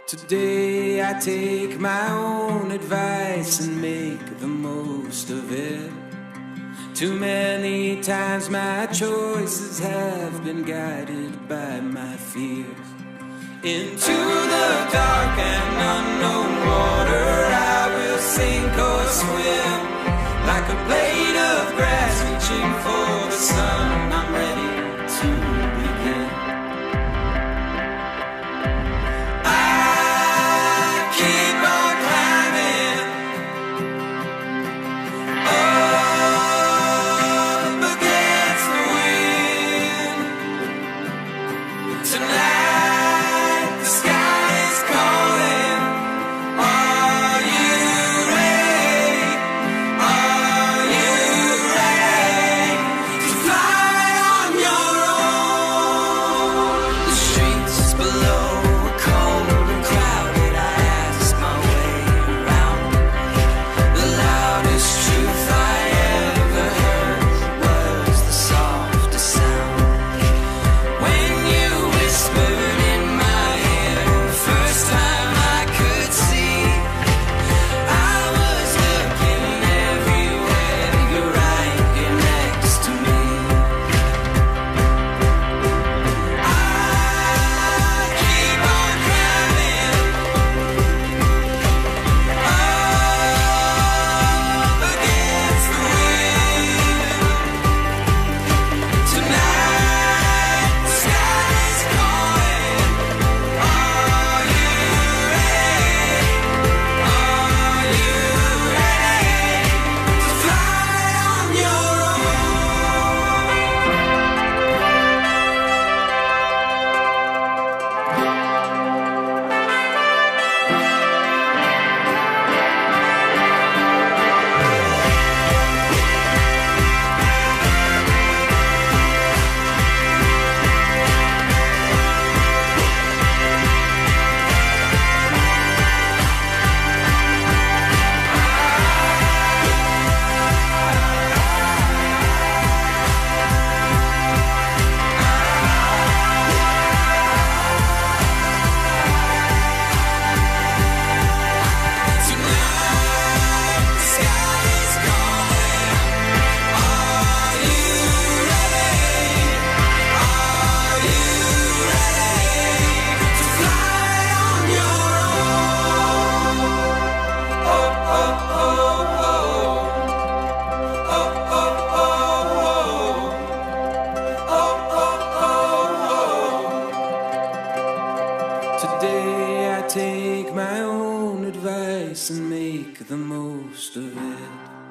Today I take my own advice and make the most of it. Too many times my choices have been guided by my fears. Into the dark and unknown water I will sink or swim. Like a blade of grass reaching for the sun, I'm ready to begin. I keep on climbing up against the wind. Tonight the sky is calling. Are you ready? Are you ready to fly on your own? The streets below are cold and crowded. I ask my way around. The loudest truth I ever heard was the softest sound. When you whispered in my ear, first time I could see, I was looking everywhere. You're right here next to me. I keep on climbing up against the wind. Tonight the sky is calling. Are you ready? Are you ready to fly on your Today I take my own advice and make the most of it.